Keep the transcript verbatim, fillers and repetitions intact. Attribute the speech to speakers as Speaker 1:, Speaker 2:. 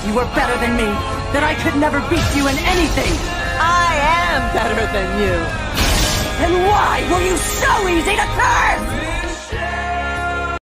Speaker 1: you were better than me, that I could never beat you in anything.
Speaker 2: I am better than you.
Speaker 1: Then why were you so easy to curse?